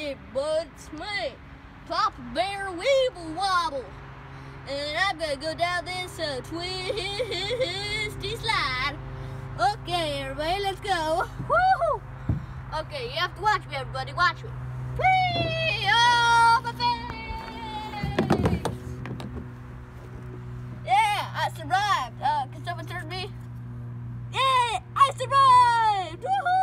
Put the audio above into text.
but it's me, Papa Bear Webble Wobble. And I'm gonna go down this twisty slide. Okay, everybody, let's go. Woo! Okay, you have to watch me, everybody. Watch me. Whee! Oh, my face! Yeah, I survived. Can someone turn me? Yeah, I survived! Woohoo!